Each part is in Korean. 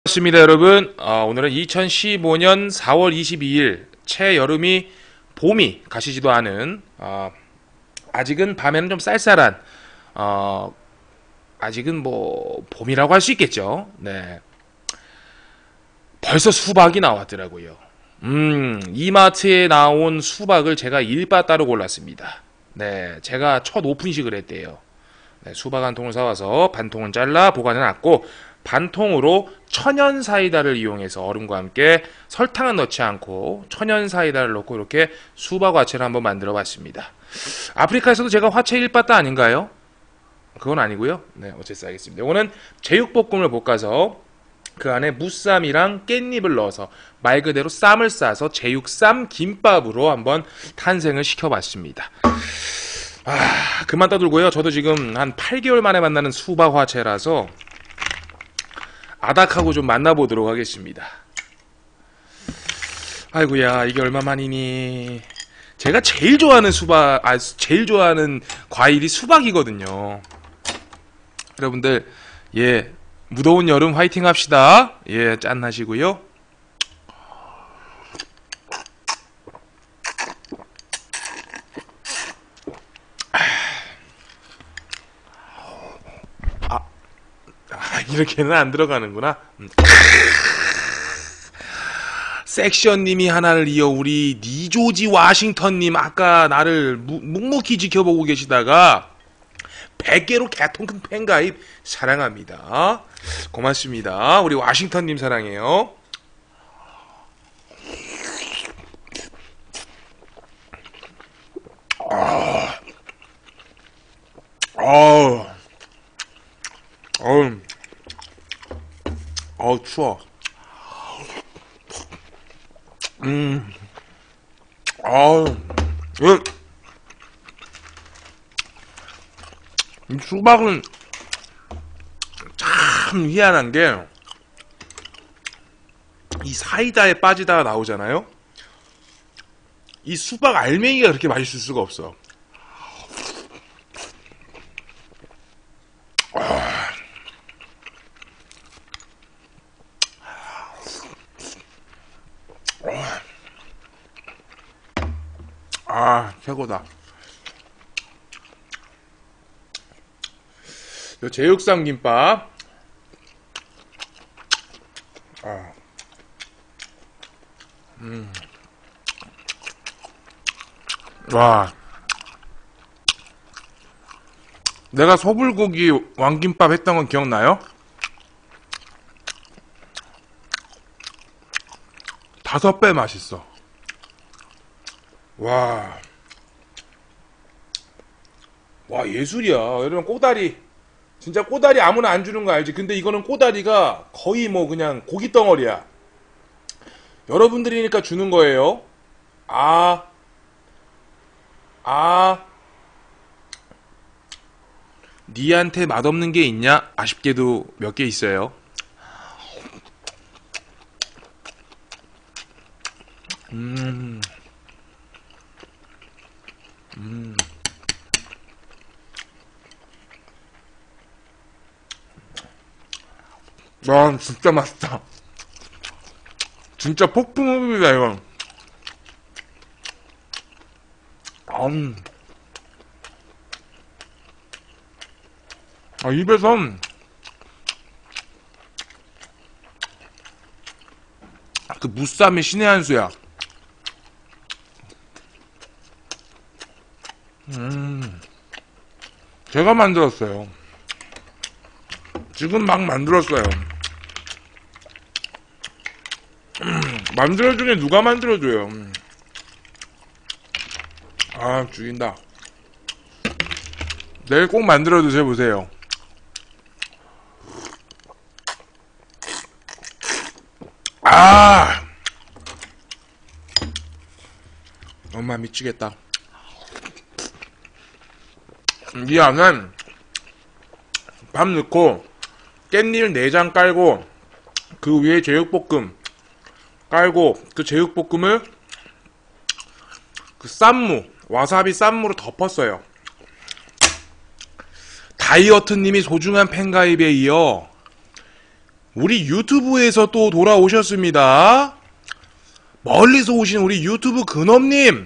반갑습니다, 여러분. 오늘은 2015년 4월 22일 채여름이 봄이 가시지도 않은 아직은 밤에는 좀 쌀쌀한 아직은 뭐 봄이라고 할 수 있겠죠. 네, 벌써 수박이 나왔더라고요. 이마트에 나온 수박을 제가 일바 따로 골랐습니다. 네, 제가 첫 오픈식을 했대요. 네, 수박 한 통을 사와서 반 통은 잘라 보관해놨고 반 통으로 천연 사이다를 이용해서 얼음과 함께 설탕은 넣지 않고 천연 사이다를 넣고 이렇게 수박 화채를 한번 만들어 봤습니다. 아프리카에서도 제가 화채 일바따 아닌가요? 그건 아니고요. 네, 어쨌든 알겠습니다. 이거는 제육볶음을 볶아서 그 안에 무쌈이랑 깻잎을 넣어서 말 그대로 쌈을 싸서 제육쌈 김밥으로 한번 탄생을 시켜봤습니다. 그만 떠들고요. 저도 지금 한 8개월 만에 만나는 수박 화채라서 아닥하고 좀 만나보도록 하겠습니다. 아이고야, 이게 얼마만이니. 제가 제일 좋아하는 제일 좋아하는 과일이 수박이거든요. 여러분들, 예, 무더운 여름 화이팅 합시다. 예, 짠 하시고요. 이렇게는 안 들어가는구나. 섹션님이 하나를 이어 우리 니조지 와싱턴님 아까 나를 묵묵히 지켜보고 계시다가 100개로 개통큰 팬가입 사랑합니다. 고맙습니다. 우리 와싱턴님 사랑해요. 추워. 이 수박은 참 희한한 게, 이 사이다에 빠지다가 나오잖아요? 이 수박 알맹이가 그렇게 맛있을 수가 없어. 최고다. 요 제육쌈 김밥. 와. 내가 소불고기 왕김밥 했던 건 기억나요? 5배 맛있어. 와. 와, 예술이야. 여러분, 꼬다리. 진짜 꼬다리 아무나 안 주는 거 알지? 근데 이거는 꼬다리가 거의 뭐 그냥 고기 덩어리야. 여러분들이니까 주는 거예요. 니한테 맛없는 게 있냐? 아쉽게도 몇 개 있어요. 와, 진짜 맛있다. 진짜 폭풍흡입니다, 이건. 입에서 그 무쌈의 신의 한 수야. 제가 만들었어요. 지금 막 만들었어요. 만들어주네. 누가 만들어줘요. 죽인다. 내일 꼭 만들어 드셔보세요. 엄마 미치겠다. 이 안은 밥 넣고 깻잎 4장 깔고 그 위에 제육볶음 깔고 그 제육볶음을 그 쌈무 와사비 쌈무로 덮었어요. 다이어트님이 소중한 팬가입에 이어 우리 유튜브에서 또 돌아오셨습니다. 멀리서 오신 우리 유튜브 근엄님.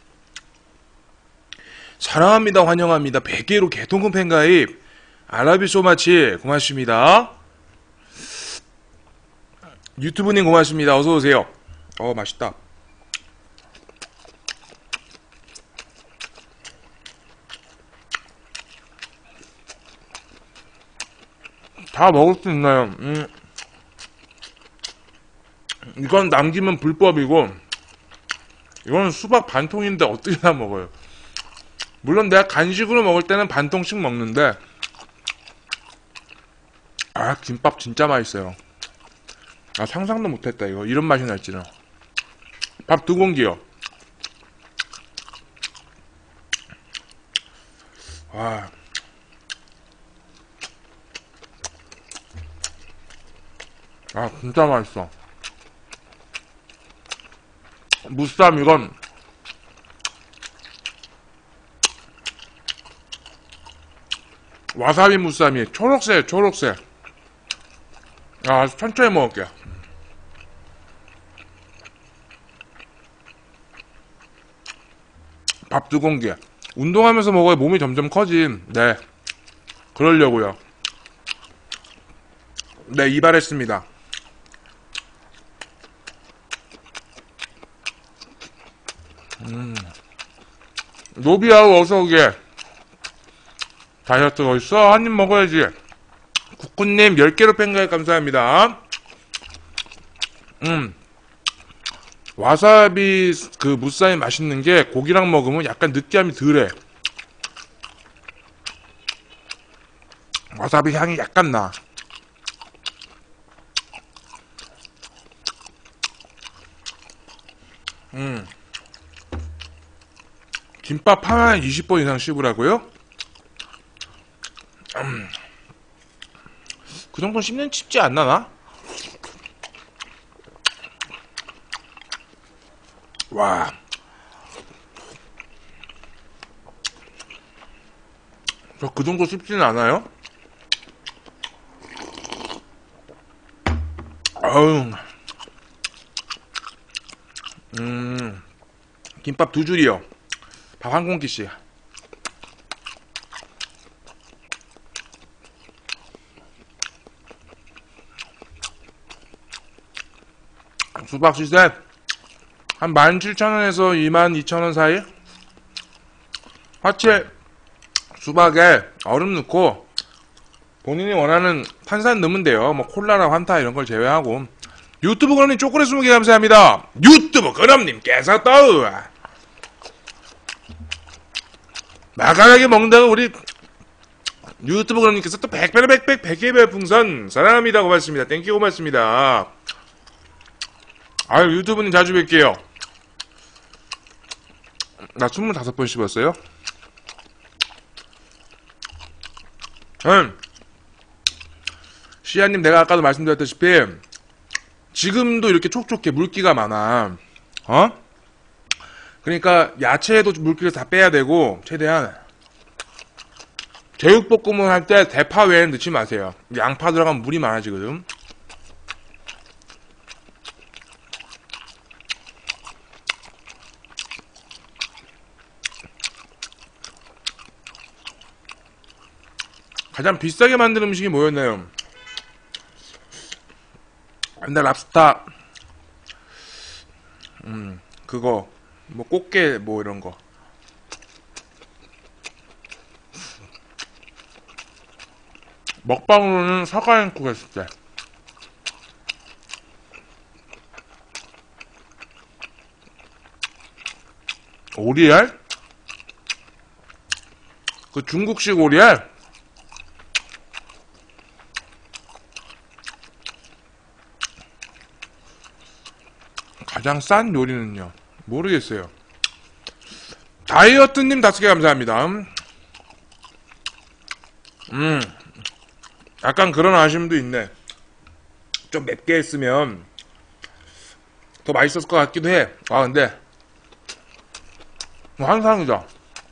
사랑합니다. 환영합니다. 100개로 개통금 팬가입. 알라비 소마치 고맙습니다. 유튜브님 고맙습니다. 어서오세요. 맛있다. 다 먹을 수 있나요? 이건 남기면 불법이고 이건 수박 반통인데 어떻게 다 먹어요. 물론 내가 간식으로 먹을 때는 반통씩 먹는데 김밥 진짜 맛있어요. 상상도 못했다. 이거 이런 맛이 날지는. 밥 2공기요. 와, 진짜 맛있어. 무쌈 이건 와사비 무쌈이 초록색. 천천히 먹을게요. 밥 2공기. 운동하면서 먹어야 몸이 점점 커진. 네, 그러려고요. 네, 이발했습니다. 노비아우 어서오게. 다이어트가 어딨어? 한입 먹어야지. 국군님 10개로 팬가입 감사합니다. 와사비 그 무쌈이 맛있는 게 고기랑 먹으면 약간 느끼함이 덜해. 와사비 향이 약간 나. 김밥 하나에 20번 이상 씹으라고요? 그 정도는 씹는 씹지 않나나? 와, 저 그 정도 씹지는 않아요? 어우, 김밥 2줄이요. 밥 1공기씩. 수박 시세 한 17,000원에서 22,000원 사이. 화채 수박에 얼음 넣고 본인이 원하는 탄산 넣으면 돼요. 뭐 콜라나 환타 이런 걸 제외하고. 유튜브 그럼님 초콜릿 20개 감사합니다. 유튜브 그럼님께서 또 마가하게 먹는다고 우리 유튜브 그럼님께서 또 100개 별풍선 사랑합니다. 고맙습니다. 땡큐 고맙습니다. 유튜브님 자주 뵐게요. 나 25번 씹었어요? 시아님, 내가 아까도 말씀드렸다시피 지금도 이렇게 촉촉해. 물기가 많아. 그러니까 야채에도 물기를 다 빼야 되고, 최대한 제육볶음을 할 때 대파 외에는 넣지 마세요. 양파 들어가면 물이 많아지거든. 가장 비싸게 만든 음식이 뭐였나요? 옛날 랍스타, 그거, 뭐, 꽃게, 뭐, 이런 거. 먹방으로는 사과행국 했을 때. 오리알? 그 중국식 오리알? 가장 싼 요리는요? 모르겠어요. 다이어트님 5개 감사합니다. 약간 그런 아쉬움도 있네. 좀 맵게 했으면 더 맛있었을 것 같기도 해. 근데 환상이다.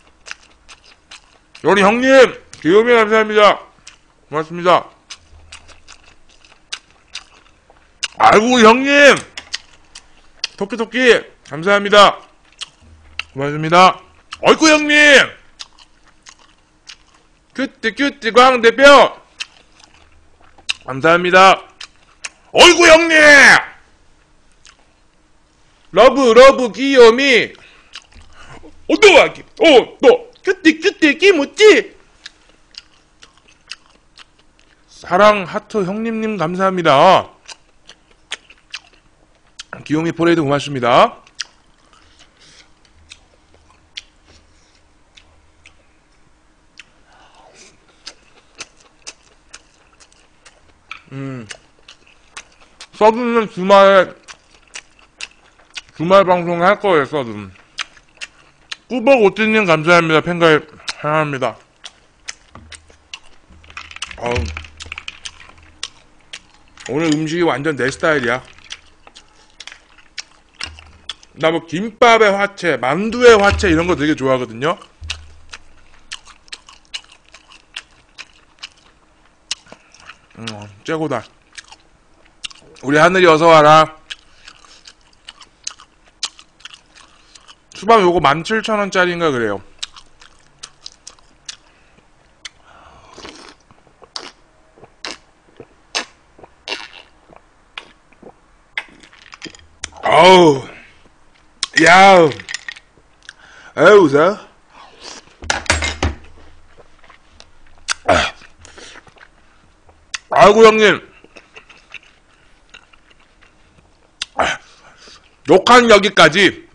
요리 형님, 귀요미 감사합니다. 고맙습니다. 아이고 형님 토끼토끼 감사합니다. 고맙습니다. 어이구 형님 큐티 광 대표 감사합니다. 어이구 형님 러브 귀요미 오도와기 오도 큐티 끼무찌 사랑 하트 형님님 감사합니다. 귀요미 포레이드 고맙습니다. 서든은 주말 방송 할 거예요, 서든. 꾸벅 오띠님 감사합니다. 팬가입 사랑합니다. 오늘 음식이 완전 내 스타일이야. 나 뭐 김밥에 화채, 만두에 화채 이런 거 되게 좋아하거든요. 째고다. 우리 하늘이 어서 와라. 수박 요거 17,000원짜리인가 그래요. 어우, 야, 웃어. 아이고 형님, 욕한 여기까지.